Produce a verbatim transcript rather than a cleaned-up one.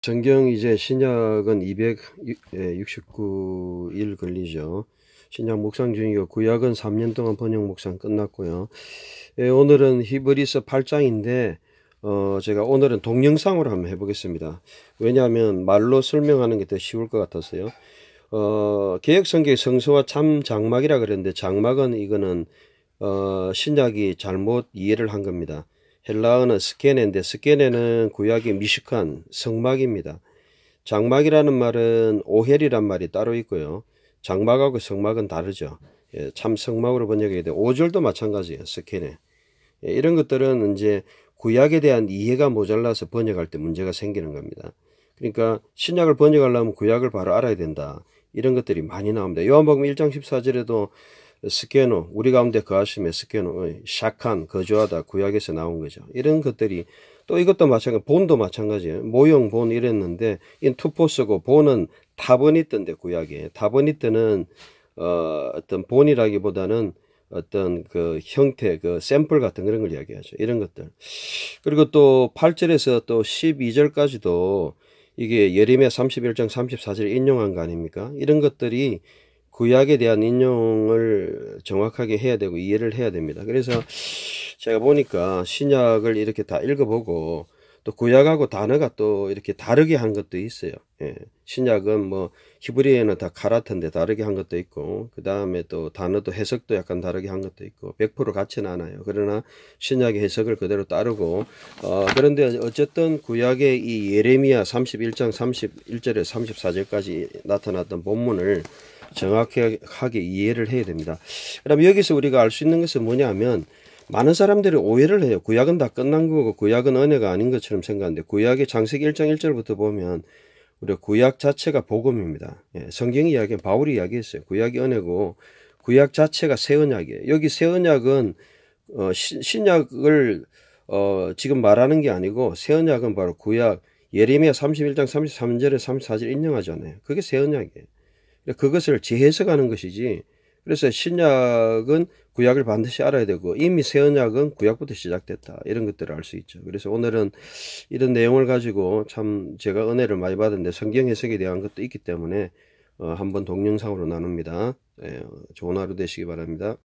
성경 이제 신약은 이백육십구 일 걸리죠. 신약 묵상 중이고 구약은 삼 년 동안 번역 묵상 끝났고요. 예, 오늘은 히브리서 팔 장인데 어, 제가 오늘은 동영상으로 한번 해보겠습니다. 왜냐하면 말로 설명하는 게 더 쉬울 것 같아서요. 어, 개혁성경의 성서와 참 장막이라 그랬는데 장막은 이거는 어, 신약이 잘못 이해를 한 겁니다. 헬라어는 스케네인데 스케네는 구약의 미식한 성막입니다. 장막이라는 말은 오헬이란 말이 따로 있고요. 장막하고 성막은 다르죠. 예, 참 성막으로 번역해야 돼. 오 절도 마찬가지예요. 스케네. 예, 이런 것들은 이제 구약에 대한 이해가 모자라서 번역할 때 문제가 생기는 겁니다. 그러니까 신약을 번역하려면 구약을 바로 알아야 된다. 이런 것들이 많이 나옵니다. 요한복음 일 장 십사 절에도 스케노, 우리 가운데 거하심에 스케노, 샤칸, 거주하다, 구약에서 나온 거죠. 이런 것들이 또 이것도 마찬가지, 본도 마찬가지예요. 모형, 본 이랬는데 인 투포스고 본은 타버니트인데 구약에 타버니트는 어, 어떤 본이라기보다는 어떤 그 형태, 그 샘플 같은 그런 걸 이야기하죠. 이런 것들. 그리고 또 팔 절에서 또 십이 절까지도 이게 예레미야 삼십일 장 삼십사 절 인용한 거 아닙니까? 이런 것들이 구약에 대한 인용을 정확하게 해야 되고 이해를 해야 됩니다. 그래서 제가 보니까 신약을 이렇게 다 읽어보고 또 구약하고 단어가 또 이렇게 다르게 한 것도 있어요. 예. 신약은 뭐 히브리어는 다 카라트인데 다르게 한 것도 있고 그 다음에 또 단어도 해석도 약간 다르게 한 것도 있고 백 퍼센트 같지는 않아요. 그러나 신약의 해석을 그대로 따르고 어, 그런데 어쨌든 구약의 이 예레미야 삼십일 장 삼십일 절에서 삼십사 절까지 나타났던 본문을 정확하게 이해를 해야 됩니다. 그럼 여기서 우리가 알 수 있는 것은 뭐냐면 많은 사람들이 오해를 해요. 구약은 다 끝난 거고 구약은 은혜가 아닌 것처럼 생각하는데 구약의 창세기 일 장 일 절부터 보면 우리 구약 자체가 복음입니다. 예, 성경이 이야기한 바울이 이야기했어요. 구약이 은혜고 구약 자체가 새 언약이에요. 여기 새 언약은 어, 시, 신약을 어, 지금 말하는 게 아니고 새 언약은 바로 구약 예레미야 삼십일 장 삼십삼 절에 삼십사 절 인용하잖아요. 그게 새 언약이에요. 그것을 재해석하는 것이지. 그래서 신약은 구약을 반드시 알아야 되고 이미 새 언약은 구약부터 시작됐다. 이런 것들을 알 수 있죠. 그래서 오늘은 이런 내용을 가지고 참 제가 은혜를 많이 받았는데 성경 해석에 대한 것도 있기 때문에 어, 한번 동영상으로 나눕니다. 예, 좋은 하루 되시기 바랍니다.